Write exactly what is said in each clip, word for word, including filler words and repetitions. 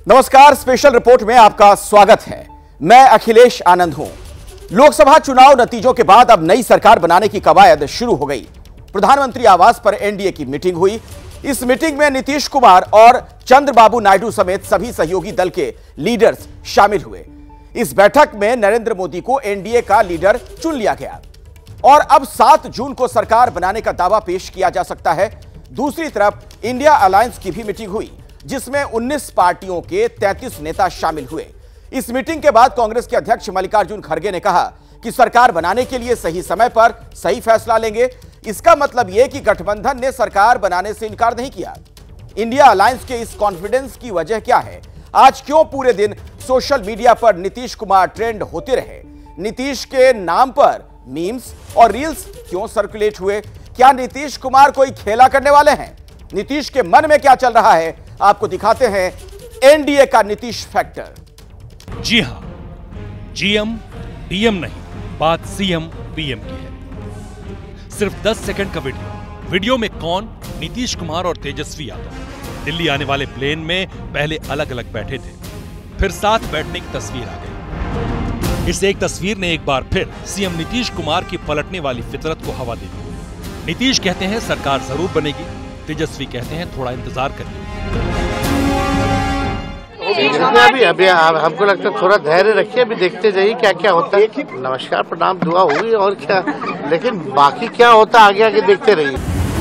नमस्कार, special report में आपका स्वागत है। मैं अखिलेश आनंद हूं। लोकसभा चुनाव नतीजों के बाद अब नई सरकार बनाने की कवायद शुरू हो गई। प्रधानमंत्री आवास पर एनडीए की मीटिंग हुई। इस मीटिंग में नीतीश कुमार और चंद्रबाबू नायडू समेत सभी सहयोगी दल के लीडर्स शामिल हुए। इस बैठक में नरेंद्र मोदी को एनडीए का लीडर चुन लिया गया और अब सात जून को सरकार बनाने का दावा पेश किया जा सकता है। दूसरी तरफ इंडिया अलायंस की भी मीटिंग हुई, जिसमें उन्नीस पार्टियों के तैंतीस नेता शामिल हुए। इस मीटिंग के बाद कांग्रेस के अध्यक्ष मल्लिकार्जुन खड़गे ने कहा कि सरकार बनाने के लिए सही समय पर सही फैसला लेंगे। इसका मतलब यह कि गठबंधन ने सरकार बनाने से इनकार नहीं किया। इंडिया अलायंस के इस कॉन्फिडेंस की वजह क्या है? आज क्यों पूरे दिन सोशल मीडिया पर नीतीश कुमार ट्रेंड होते रहे? नीतीश के नाम पर मीम्स और रील्स क्यों सर्कुलेट हुए? क्या नीतीश कुमार कोई खेला करने वाले हैं? नीतीश के मन में क्या चल रहा है, आपको दिखाते हैं एनडीए का नीतीश फैक्टर। जी हां, जीएम डीएम नहीं, बात सीएम पीएम की है। सिर्फ दस सेकंड का वीडियो वीडियो में कौन? नीतीश कुमार और तेजस्वी यादव दिल्ली आने वाले प्लेन में पहले अलग अलग बैठे थे, फिर साथ बैठने की तस्वीर आ गई। इस एक तस्वीर ने एक बार फिर सीएम नीतीश कुमार की पलटने वाली फितरत को हवा दे दी। नीतीश कहते हैं सरकार जरूर बनेगी, तेजस्वी कहते हैं थोड़ा इंतजार करिए। अभी अभी हमको लगता है थोड़ा धैर्य रखिए, अभी देखते जाइए क्या क्या होता है। नमस्कार प्रणाम दुआ हुई और क्या, लेकिन बाकी क्या होता है आगे आगे देखते रहिए।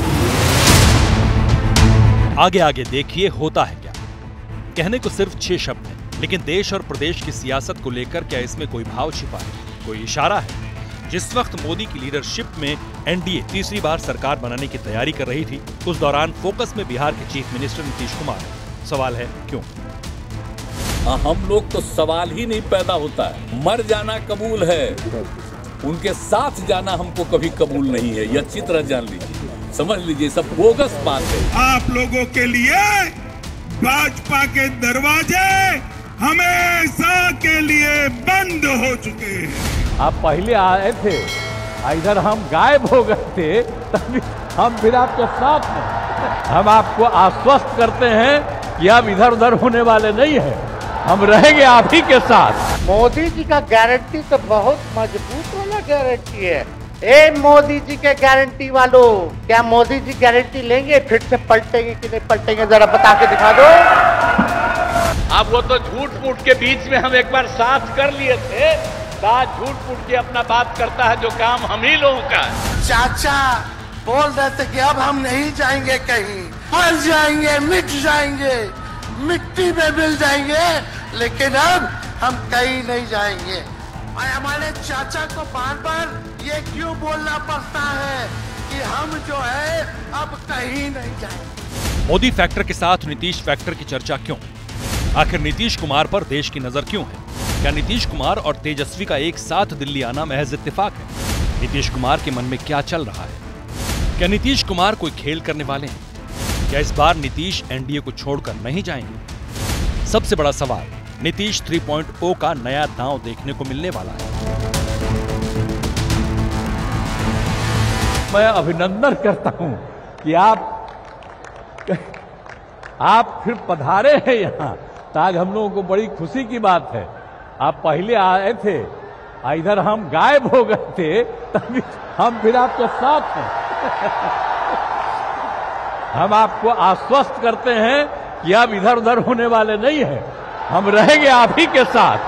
आगे आगे देखिए होता है क्या। कहने को सिर्फ छह शब्द हैं, लेकिन देश और प्रदेश की सियासत को लेकर क्या इसमें कोई भाव छिपा है, कोई इशारा है? जिस वक्त मोदी की लीडरशिप में एनडीए तीसरी बार सरकार बनाने की तैयारी कर रही थी, उस दौरान फोकस में बिहार के चीफ मिनिस्टर नीतीश कुमार है। सवाल है क्यों? हम लोग तो सवाल ही नहीं पैदा होता है। मर जाना कबूल है, उनके साथ जाना हमको कभी कबूल नहीं है। ये अच्छी तरह जान लीजिए, समझ लीजिए, सब बोगस बात है। आप लोगों के लिए भाजपा के दरवाजे हमेशा के लिए बंद हो चुके हैं। आप पहले आए थे, इधर हम गायब हो गए थे, तभी हम फिर आपके साथ हैं। हम आपको आश्वस्त करते हैं कि आप इधर उधर होने वाले नहीं हैं, हम रहेंगे आप ही के साथ। मोदी जी का गारंटी तो बहुत मजबूत वाला गारंटी है। ए मोदी जी के गारंटी वालों, क्या मोदी जी गारंटी लेंगे? फिर से पलटेंगे कि नहीं पलटेंगे, जरा बता के दिखा दो। अब वो तो झूठ मूठ के बीच में हम एक बार साथ कर लिए थे, बात झूठ मूठ के अपना बात करता है जो काम हम ही लोगों का है। चाचा बोल रहे थे कि अब हम नहीं जाएंगे कहीं, मर जाएंगे, मिट जाएंगे, मिट्टी में मिल जाएंगे, लेकिन अब हम कहीं नहीं जाएंगे। और हमारे चाचा को बार बार ये क्यों बोलना पड़ता है कि हम जो है अब कहीं नहीं जाएंगे? मोदी फैक्टर के साथ नीतीश फैक्टर की चर्चा क्यों? आखिर नीतीश कुमार पर देश की नजर क्यों है? क्या नीतीश कुमार और तेजस्वी का एक साथ दिल्ली आना महज इत्तेफाक है? नीतीश कुमार के मन में क्या चल रहा है? क्या नीतीश कुमार कोई खेल करने वाले हैं? क्या इस बार नीतीश एनडीए को छोड़कर नहीं जाएंगे? सबसे बड़ा सवाल, नीतीश थ्री पॉइंट ओ का नया दांव देखने को मिलने वाला है। मैं अभिनंदन करता हूं कि आप आप फिर पधारे हैं यहाँ, आज हम लोगों को बड़ी खुशी की बात है। आप पहले आए थे, इधर हम गायब हो गए थे, तभी हम फिर आपके साथ हैं। हम आपको आश्वस्त करते हैं कि आप इधर उधर होने वाले नहीं हैं, हम रहेंगे आप ही के साथ।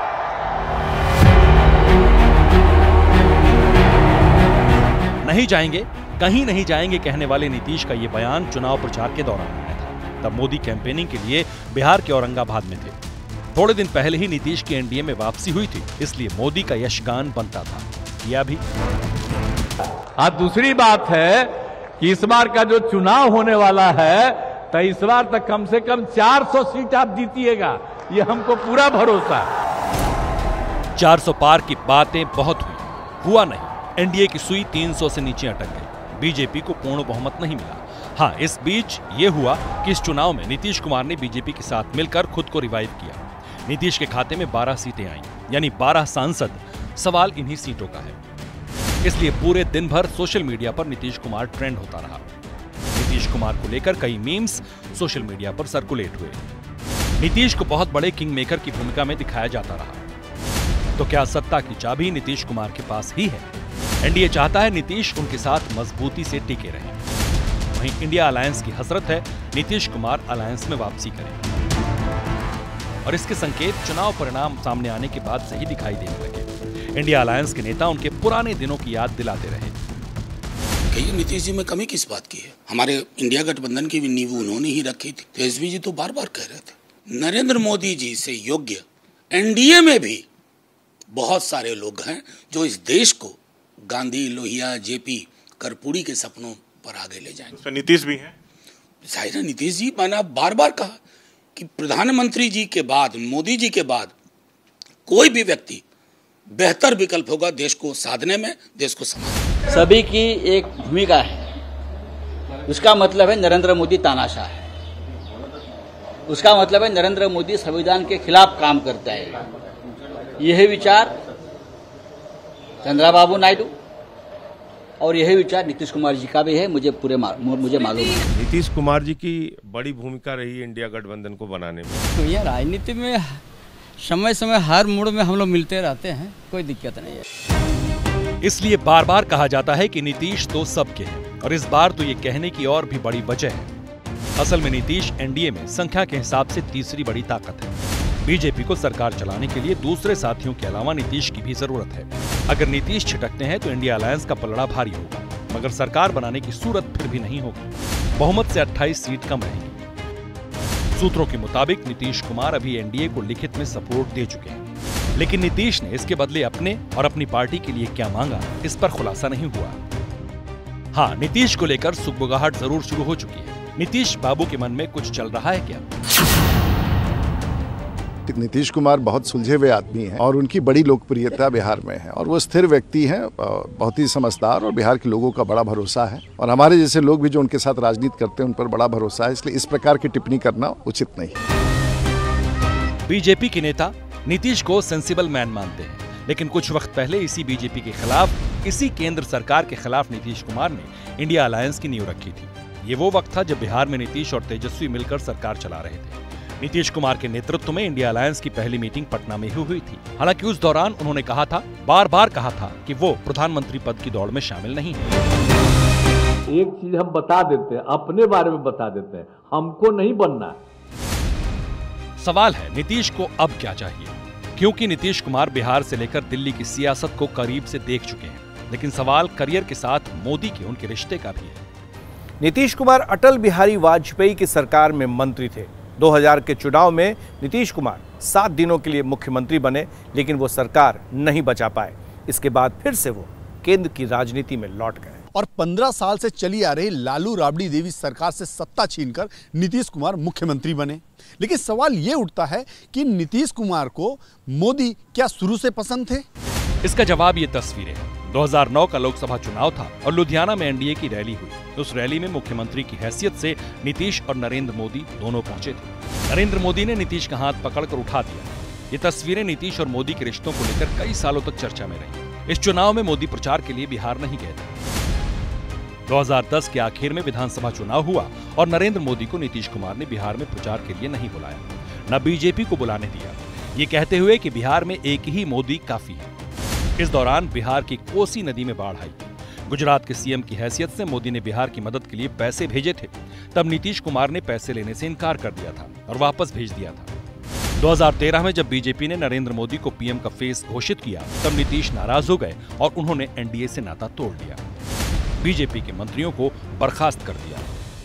नहीं जाएंगे, कहीं नहीं जाएंगे कहने वाले नीतीश का यह बयान चुनाव प्रचार के दौरान आया था। तब मोदी कैंपेनिंग के लिए बिहार के औरंगाबाद में थे। थोड़े दिन पहले ही नीतीश की एनडीए में वापसी हुई थी, इसलिए मोदी का यशगान बनता था। किया भी। आज दूसरी बात है कि इस बार का जो चुनाव होने वाला है, तो इस बार तक कम से कम चार सौ सीट आप जीतिएगा, ये हमको पूरा भरोसा है। चार सौ पार की बातें बहुत हुई, हुआ नहीं। एनडीए की सुई तीन सौ से नीचे अटक गई। बीजेपी को पूर्ण बहुमत नहीं मिला। हाँ, इस बीच ये हुआ कि इस चुनाव में नीतीश कुमार ने बीजेपी के साथ मिलकर खुद को रिवाइव किया। नीतीश के खाते में बारह सीटें आईं, यानी बारह सांसद। सवाल इन्हीं सीटों का है, इसलिए पूरे दिन भर सोशल मीडिया पर नीतीश कुमार ट्रेंड होता रहा। नीतीश कुमार को लेकर कई मीम्स सोशल मीडिया पर सर्कुलेट हुए। नीतीश को बहुत बड़े किंग मेकर की भूमिका में दिखाया जाता रहा। तो क्या सत्ता की चाबी नीतीश कुमार के पास ही है? एनडीए चाहता है नीतीश उनके साथ मजबूती से टिके रहें। वहीं इंडिया अलायंस की हसरत है नीतीश कुमार अलायंस में वापसी करें, और इसके संकेत चुनाव परिणाम सामने आने के बाद से ही दिखाई देने लगे। इंडिया अलायंस के नेता उनके पुराने दिनों की याद दिलाते रहे। कहिए नीतीश जी में कमी किस बात की है? हमारे इंडिया गठबंधन की भी नींव उन्होंने ही रखी थी। तेजस्वी जी तो बार बार कह रहे थे नरेंद्र मोदी जी से योग्य एनडीए में भी बहुत सारे लोग हैं जो इस देश को गांधी, लोहिया, जेपी, कर्पूरी के सपनों पर आगे ले जाएंगे। उसमें नीतीश भी हैं। जाहिर है नीतीश जी, मैंने बार बार कहा कि प्रधानमंत्री जी के बाद, मोदी जी के बाद कोई भी व्यक्ति बेहतर विकल्प होगा देश को साधने में, देश को संभालने। सभी की एक भूमिका है, उसका मतलब है नरेंद्र मोदी तानाशाह है, उसका मतलब है नरेंद्र मोदी संविधान के खिलाफ काम करता है। यह विचार चंद्रबाबू नायडू और यही विचार नीतीश कुमार जी का भी है, मुझे पूरे मुझे मालूम है। नीतीश कुमार जी की बड़ी भूमिका रही इंडिया गठबंधन को बनाने में। तो ये राजनीति में समय समय हर मोड़ में हम लोग मिलते रहते हैं, कोई दिक्कत नहीं है। इसलिए बार बार कहा जाता है कि नीतीश तो सबके हैं, और इस बार तो ये कहने की और भी बड़ी वजह है। असल में नीतीश एनडीए में संख्या के हिसाब से तीसरी बड़ी ताकत है। बीजेपी को सरकार चलाने के लिए दूसरे साथियों के अलावा नीतीश की भी जरूरत है। अगर नीतीश छिटकते हैं तो इंडिया अलायंस का पलड़ा भारी होगा, मगर सरकार बनाने की सूरत फिर भी नहीं होगी। बहुमत से अट्ठाईस सीट कम रहेंगी। सूत्रों के मुताबिक नीतीश कुमार अभी एनडीए को लिखित में सपोर्ट दे चुके हैं, लेकिन नीतीश ने इसके बदले अपने और अपनी पार्टी के लिए क्या मांगा, इस पर खुलासा नहीं हुआ। हाँ, नीतीश को लेकर सुगबुगाहट जरूर शुरू हो चुकी है। नीतीश बाबू के मन में कुछ चल रहा है क्या? नीतीश कुमार बहुत सुलझे हुए आदमी हैं और उनकी बड़ी लोकप्रियता बिहार में है, और वो स्थिर व्यक्ति हैं, बहुत ही समझदार, और बिहार के लोगों का बड़ा भरोसा है, और हमारे जैसे लोग भी जो उनके साथ राजनीति करते हैं उन पर बड़ा भरोसा है। इसलिए इस प्रकार की टिप्पणी करना उचित नहीं है। बीजेपी के नेता नीतीश को सेंसिबल मैन मानते हैं, लेकिन कुछ वक्त पहले इसी बीजेपी के खिलाफ, इसी केंद्र सरकार के खिलाफ नीतीश कुमार ने इंडिया अलायंस की नींव रखी थी। ये वो वक्त था जब बिहार में नीतीश और तेजस्वी मिलकर सरकार चला रहे थे। नीतीश कुमार के नेतृत्व में इंडिया अलायंस की पहली मीटिंग पटना में ही हुई थी। हालांकि उस दौरान उन्होंने कहा था, बार बार कहा था कि वो प्रधानमंत्री पद की दौड़ में शामिल नहीं है। एक चीज हम बता देते हैं, अपने बारे में बता देते हैं, हमको नहीं बनना है। सवाल है नीतीश को अब क्या चाहिए, क्योंकि नीतीश कुमार बिहार से लेकर दिल्ली की सियासत को करीब से देख चुके हैं। लेकिन सवाल करियर के साथ मोदी के उनके रिश्ते का भी है। नीतीश कुमार अटल बिहारी वाजपेयी की सरकार में मंत्री थे। दो हज़ार के चुनाव में नीतीश कुमार सात दिनों के लिए मुख्यमंत्री बने, लेकिन वो सरकार नहीं बचा पाए। इसके बाद फिर से वो केंद्र की राजनीति में लौट गए। और पंद्रह साल से चली आ रही लालू राबड़ी देवी सरकार से सत्ता छीनकर नीतीश कुमार मुख्यमंत्री बने। लेकिन सवाल ये उठता है कि नीतीश कुमार को मोदी क्या शुरू से पसंद थे? इसका जवाब ये तस्वीरें हैं। दो हज़ार नौ का लोकसभा चुनाव था और लुधियाना में एनडीए की रैली हुई। उस रैली में मुख्यमंत्री की हैसियत से नीतीश और नरेंद्र मोदी दोनों पहुंचे थे। नरेंद्र मोदी ने नीतीश का हाथ पकड़कर उठा दिया। ये तस्वीरें नीतीश और मोदी के रिश्तों को लेकर कई सालों तक चर्चा में रही। इस चुनाव में मोदी प्रचार के लिए बिहार नहीं गए थे। दो हज़ार दस के आखिर में विधानसभा चुनाव हुआ और नरेंद्र मोदी को नीतीश कुमार ने बिहार में प्रचार के लिए नहीं बुलाया, न बीजेपी को बुलाने दिया, ये कहते हुए कि बिहार में एक ही मोदी काफी है। इस दौरान बिहार की कोसी नदी में बाढ़ आई। गुजरात के सीएम की हैसियत से मोदी ने बिहार की मदद के लिए पैसे भेजे थे। तब नीतीश कुमार ने पैसे लेने से इनकार कर दिया था और वापस भेज दिया था। दो हज़ार तेरह में जब बीजेपी ने नरेंद्र मोदी को पीएम का फेस घोषित किया, तब नीतीश नाराज हो गए और उन्होंने एनडीए से नाता तोड़ लिया। बीजेपी के मंत्रियों को बर्खास्त कर दिया।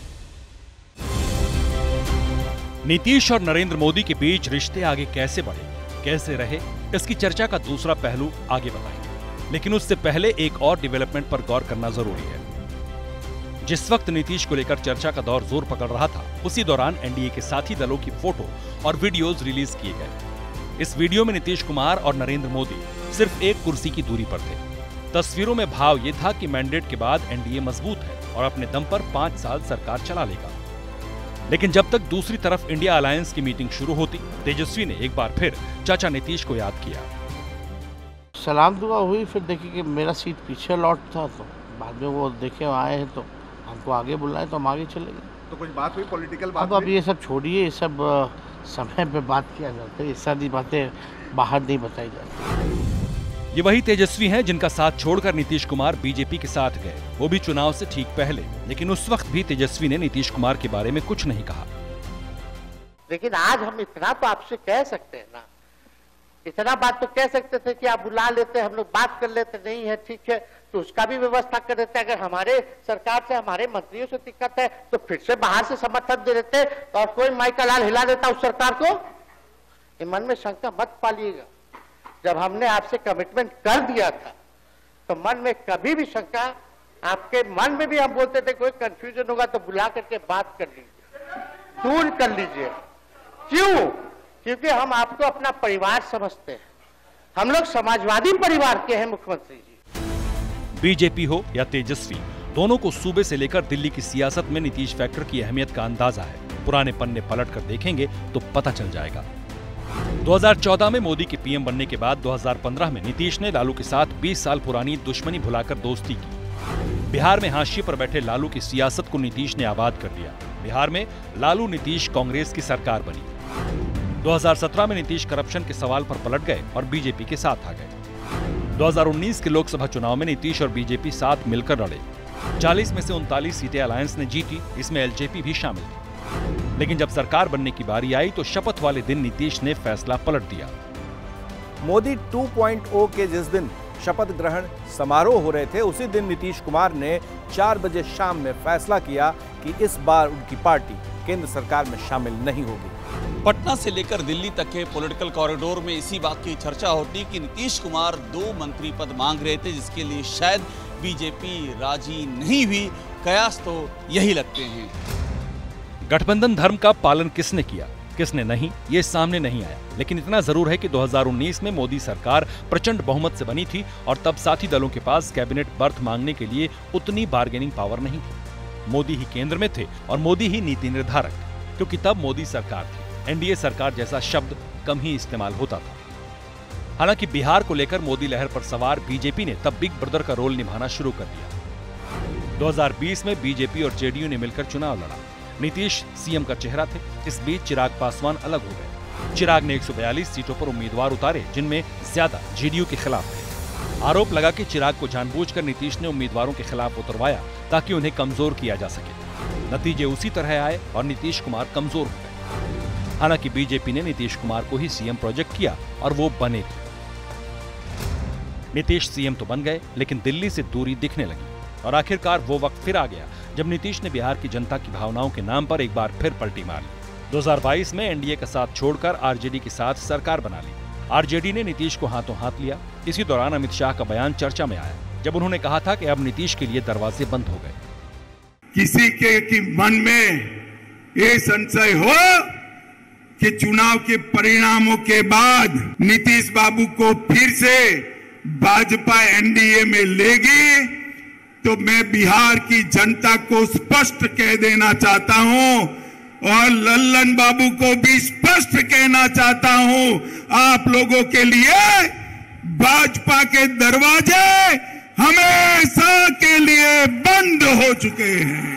नीतीश और नरेंद्र मोदी के बीच रिश्ते आगे कैसे बढ़े, कैसे रहे, इसकी चर्चा का दूसरा पहलू आगे बताएंगे। लेकिन उससे पहले एक और डेवलपमेंट पर गौर करना जरूरी है। जिस वक्त नीतीश को लेकर चर्चा का दौर जोर पकड़ रहा था, उसी दौरान एनडीए के साथी दलों की फोटो और वीडियोज रिलीज किए गए। इस वीडियो में नीतीश कुमार और नरेंद्र मोदी सिर्फ एक कुर्सी की दूरी पर थे। तस्वीरों में भाव ये था कि मैंडेट के बाद एनडीए मजबूत है और अपने दम पर पांच साल सरकार चला लेगा। लेकिन जब तक दूसरी तरफ इंडिया अलायंस की मीटिंग शुरू होती, तेजस्वी ने एक बार फिर चाचा नीतीश को याद किया। सलाम दुआ हुई, फिर देखिए कि मेरा सीट पीछे लौट था, तो बाद में वो देखे आए हैं तो हमको आगे बुलाए तो हम आगे चले गए। तो कुछ बात हुई, पॉलिटिकल बात? अब अब ये सब छोड़िए, ये सब समय पे बात किया जाता है, ये सारी बातें बाहर नहीं बताई जाती। ये वही तेजस्वी हैं जिनका साथ छोड़कर नीतीश कुमार बीजेपी के साथ गए, वो भी चुनाव से ठीक पहले। लेकिन उस वक्त भी तेजस्वी ने नीतीश कुमार के बारे में कुछ नहीं कहा। लेकिन आज हम इतना तो आपसे कह सकते हैं ना, इतना बात तो कह सकते थे कि आप बुला लेते, हम लोग बात कर लेते, नहीं है ठीक है तो उसका भी व्यवस्था कर देते। अगर हमारे सरकार से, हमारे मंत्रियों से दिक्कत है तो फिर से बाहर से समर्थन दे देते और कोई माई का लाल हिला देता उस सरकार को। ये मन में शंका मत पालिएगा, जब हमने आपसे कमिटमेंट कर दिया था तो मन में कभी भी शंका, आपके मन में भी हम बोलते थे कोई कंफ्यूजन होगा तो बुला करके बात कर लीजिए, दूर कर लीजिए। क्यों? क्योंकि हम आपको अपना परिवार समझते हैं, हम लोग समाजवादी परिवार के हैं मुख्यमंत्री जी। बीजेपी हो या तेजस्वी, दोनों को सूबे से लेकर दिल्ली की सियासत में नीतीश फैक्टर की अहमियत का अंदाजा है। पुराने पन्ने पलट कर देखेंगे तो पता चल जाएगा। दो हज़ार चौदह में मोदी के पीएम बनने के बाद दो हज़ार पंद्रह में नीतीश ने लालू के साथ बीस साल पुरानी दुश्मनी भुलाकर दोस्ती की। बिहार में हाशिए पर बैठे लालू की सियासत को नीतीश ने आबाद कर दिया। बिहार में लालू नीतीश कांग्रेस की सरकार बनी। दो हज़ार सत्रह में नीतीश करप्शन के सवाल पर पलट गए और बीजेपी के साथ आ गए। दो हज़ार उन्नीस के लोकसभा चुनाव में नीतीश और बीजेपी साथ मिलकर लड़े। चालीस में से उनतालीस सीटें अलायंस ने जीती, इसमें एलजेपी भी शामिल थी। लेकिन जब सरकार बनने की बारी आई तो शपथ वाले दिन नीतीश ने फैसला पलट दिया। मोदी टू पॉइंट ओ के जिस दिन शपथ ग्रहण समारोह हो रहे थे, उसी दिन नीतीश कुमार ने चार बजे शाम में फैसला किया कि इस बार उनकी पार्टी केंद्र सरकार में शामिल नहीं होगी। पटना से लेकर दिल्ली तक के पॉलिटिकल कॉरिडोर में इसी बात की चर्चा होती कि नीतीश कुमार दो मंत्री पद मांग रहे थे, जिसके लिए शायद बीजेपी राजी नहीं हुई। कयास तो यही लगते हैं। गठबंधन धर्म का पालन किसने किया, किसने नहीं, ये सामने नहीं आया। लेकिन इतना जरूर है कि दो हज़ार उन्नीस में मोदी सरकार प्रचंड बहुमत से बनी थी और तब साथी दलों के पास कैबिनेट बर्थ मांगने के लिए उतनी बार्गेनिंग पावर नहीं थी। मोदी ही केंद्र में थे और मोदी ही नीति निर्धारक, क्योंकि तब मोदी सरकार थी। एनडीए सरकार जैसा शब्द कम ही इस्तेमाल होता था। हालांकि बिहार को लेकर मोदी लहर पर सवार बीजेपी ने तब बिग ब्रदर का रोल निभाना शुरू कर दिया। दो हज़ार बीस में बीजेपी और जेडीयू ने मिलकर चुनाव लड़ा। नीतीश सीएम का चेहरा थे। इस बीच चिराग पासवान अलग हो गए। चिराग ने एक सौ बयालीस सीटों पर उम्मीदवार उतारे, जिनमें ज्यादा जेडीयू के खिलाफ थे। आरोप लगा कि चिराग को जानबूझकर नीतीश ने उम्मीदवारों के खिलाफ उतरवाया ताकि उन्हें कमजोर किया जा सके। नतीजे उसी तरह आए और नीतीश कुमार कमजोर हो गए। हालांकि बीजेपी ने नीतीश कुमार को ही सीएम प्रोजेक्ट किया और वो बने थे। नीतीश सीएम तो बन गए, लेकिन दिल्ली से दूरी दिखने लगी और आखिरकार वो वक्त फिर आ गया जब नीतीश ने बिहार की जनता की भावनाओं के नाम पर एक बार फिर पलटी मार ली। दो हज़ार बाईस में एनडीए का साथ छोड़कर आरजेडी के साथ सरकार बना ली। आरजेडी ने नीतीश को हाथों हाथ लिया। इसी दौरान अमित शाह का बयान चर्चा में आया, जब उन्होंने कहा था कि अब नीतीश के लिए दरवाजे बंद हो गए। किसी के की मन में ये संशय हो कि चुनाव के परिणामों के बाद नीतीश बाबू को फिर से भाजपा एनडीए में लेगी, तो मैं बिहार की जनता को स्पष्ट कह देना चाहता हूं और लल्लन बाबू को भी स्पष्ट कहना चाहता हूं, आप लोगों के लिए भाजपा के दरवाजे हमेशा के लिए बंद हो चुके हैं।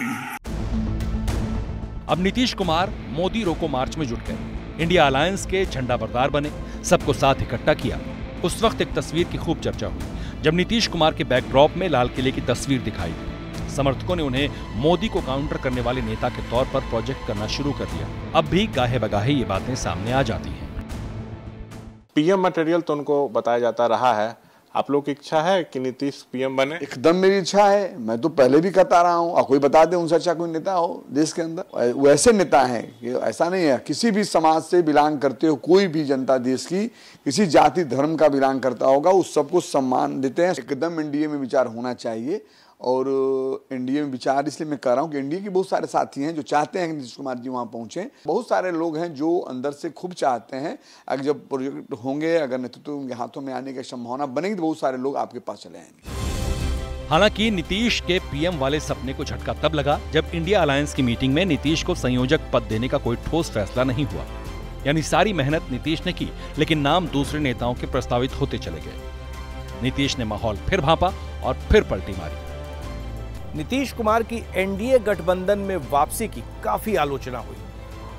अब नीतीश कुमार मोदी रोको मार्च में जुट गए। इंडिया अलायंस के झंडा बरदार बने, सबको साथ इकट्ठा किया। उस वक्त एक तस्वीर की खूब चर्चा हुई जब नीतीश कुमार के बैकड्रॉप में लाल किले की तस्वीर दिखाई दी। समर्थकों ने उन्हें मोदी को काउंटर करने वाले नेता के तौर पर प्रोजेक्ट करना शुरू कर दिया। अब भी गाहे बगाहे ये बातें सामने आ जाती हैं। पीएम मटेरियल तो उनको बताया जाता रहा है। आप लोग की इच्छा है कि नीतीश पीएम बने? एकदम मेरी इच्छा है। मैं तो पहले भी कहता रहा हूँ, और कोई बता दे उनसे अच्छा कोई नेता हो देश के अंदर। वैसे नेता हैं कि ऐसा नहीं है, किसी भी समाज से बिलोंग करते हो, कोई भी जनता देश की किसी जाति धर्म का बिलोंग करता होगा, उस सबको सम्मान देते हैं। एकदम एनडीए में विचार होना चाहिए। और एनडीए में विचार इसलिए मैं कह रहा हूँ कि एनडीए के बहुत सारे साथी हैं जो चाहते हैं कि नीतीश कुमार जी वहाँ पहुँचे। बहुत सारे लोग हैं जो अंदर से खूब चाहते हैं। अगर जब प्रोजेक्ट होंगे, अगर नेतृत्व उनके हाथों में आने की संभावना बनेगी, तो बहुत सारे लोग आपके पास चले आएंगे। हालांकि नीतीश के पीएम वाले सपने को झटका तब लगा जब इंडिया अलायंस की मीटिंग में नीतीश को संयोजक पद देने का कोई ठोस फैसला नहीं हुआ। यानी सारी मेहनत नीतीश ने की, लेकिन नाम दूसरे नेताओं के प्रस्तावित होते चले गए। नीतीश ने माहौल फिर भांपा और फिर पलटी मारी। नीतीश कुमार की एनडीए गठबंधन में वापसी की काफी आलोचना हुई।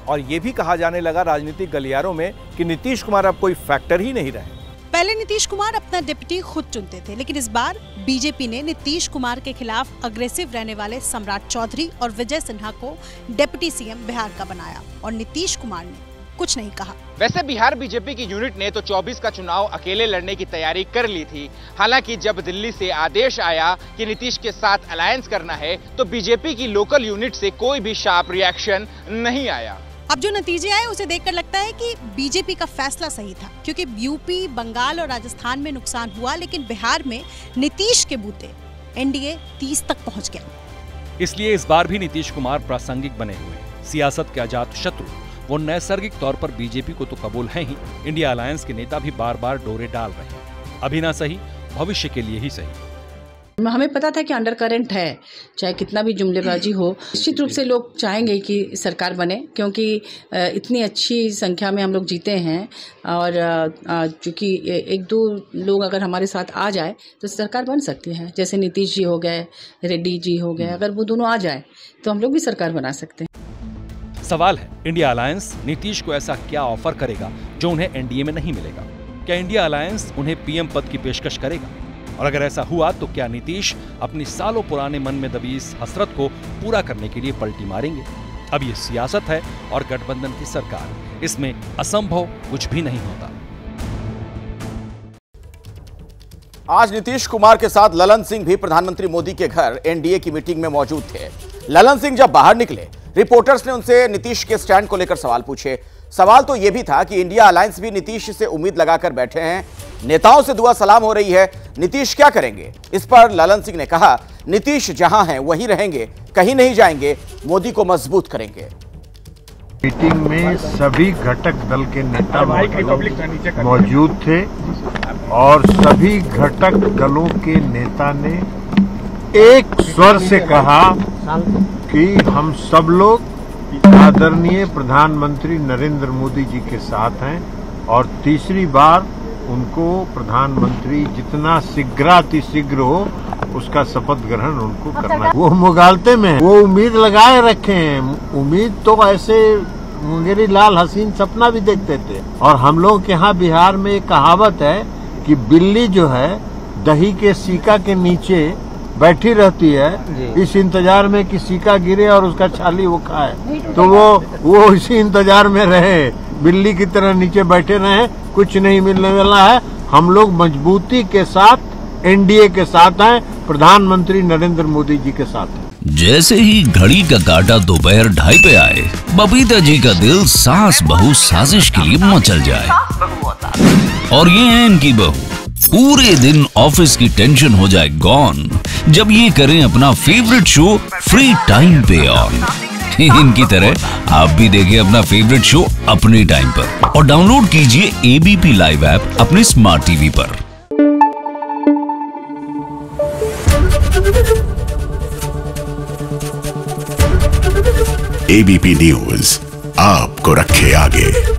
और ये भी कहा जाने लगा राजनीतिक गलियारों में कि नीतीश कुमार अब कोई फैक्टर ही नहीं रहे। पहले नीतीश कुमार अपना डिप्टी खुद चुनते थे, लेकिन इस बार बीजेपी ने नीतीश कुमार के खिलाफ अग्रेसिव रहने वाले सम्राट चौधरी और विजय सिन्हा को डिप्टी सीएम बिहार का बनाया और नीतीश कुमार ने कुछ नहीं कहा। वैसे बिहार बीजेपी की यूनिट ने तो चौबीस का चुनाव अकेले लड़ने की तैयारी कर ली थी। हालांकि जब दिल्ली से आदेश आया कि नीतीश के साथ अलायंस करना है तो बीजेपी की लोकल यूनिट से कोई भी शार्प रिएक्शन नहीं आया। अब जो नतीजे आए उसे देखकर लगता है कि बीजेपी का फैसला सही था, क्योंकि यूपी, बंगाल और राजस्थान में नुकसान हुआ, लेकिन बिहार में नीतीश के बूते एनडीए तीस तक पहुंच गया। इसलिए इस बार भी नीतीश कुमार प्रासंगिक बने हुए। सियासत के अजात शत्रु वो नैसर्गिक तौर पर बीजेपी को तो कबूल है ही, इंडिया अलायंस के नेता भी बार बार डोरे डाल रहे हैं। अभी ना सही, भविष्य के लिए ही सही। हमें पता था कि अंडर करंट है, चाहे कितना भी जुमलेबाजी हो, निश्चित रूप से लोग चाहेंगे कि सरकार बने, क्योंकि इतनी अच्छी संख्या में हम लोग जीते हैं और चूंकि एक दो लोग अगर हमारे साथ आ जाए तो सरकार बन सकती है। जैसे नीतीश जी हो गए, रेड्डी जी हो गए, अगर वो दोनों आ जाए तो हम लोग भी सरकार बना सकते हैं। सवाल है, इंडिया अलायंस नीतीश को ऐसा क्या ऑफर करेगा जो उन्हें एनडीए में नहीं मिलेगा? क्या इंडिया अलायंस उन्हें पीएम पद की पेशकश करेगा? और अगर ऐसा हुआ तो क्या नीतीश अपनी सालों पुराने मन में दबी इस हसरत को पूरा करने के लिए पलटी मारेंगे? अब ये सियासत है और गठबंधन की सरकार, इसमें असंभव कुछ भी नहीं होता। आज नीतीश कुमार के साथ ललन सिंह भी प्रधानमंत्री मोदी के घर एनडीए की मीटिंग में मौजूद थे। ललन सिंह जब बाहर निकले, रिपोर्टर्स ने उनसे नीतीश के स्टैंड को लेकर सवाल पूछे। सवाल तो यह भी था कि इंडिया अलायंस भी नीतीश से उम्मीद लगाकर बैठे हैं, नेताओं से दुआ सलाम हो रही है, नीतीश क्या करेंगे? इस पर ललन सिंह ने कहा, नीतीश जहां हैं वहीं रहेंगे, कहीं नहीं जाएंगे, मोदी को मजबूत करेंगे। मीटिंग में सभी घटक दल के नेता मौजूद थे और सभी घटक दलों के नेता ने एक स्वर से कहा कि हम सब लोग आदरणीय प्रधानमंत्री नरेंद्र मोदी जी के साथ हैं और तीसरी बार उनको प्रधानमंत्री जितना शीघ्रातिशीघ्र हो उसका शपथ ग्रहण उनको करना है। वो मुगालते में वो उम्मीद लगाए रखे हैं। उम्मीद तो ऐसे मुंगेरी लाल हसीन सपना भी देखते थे। और हम लोग के यहाँ बिहार में एक कहावत है कि बिल्ली जो है दही के सीका के नीचे बैठी रहती है इस इंतजार में कि सीका गिरे और उसका छाली वो खाए, तो वो वो इसी इंतजार में रहे, बिल्ली की तरह नीचे बैठे रहे, कुछ नहीं मिलने वाला है। हम लोग मजबूती के साथ एनडीए के साथ हैं, प्रधानमंत्री नरेंद्र मोदी जी के साथ हैं। जैसे ही घड़ी का काटा दोपहर ढाई पे आए, बबीता जी का दिल सास बहू साजिश के लिए मचल जाए। और ये है इनकी बहू, पूरे दिन ऑफिस की टेंशन हो जाए गॉन जब ये करें अपना फेवरेट शो फ्री टाइम पे ऑन। इनकी तरह आप भी देखिए अपना फेवरेट शो अपने टाइम पर और डाउनलोड कीजिए एबीपी लाइव ऐप अपने स्मार्ट टीवी पर। एबीपी न्यूज आपको रखे आगे।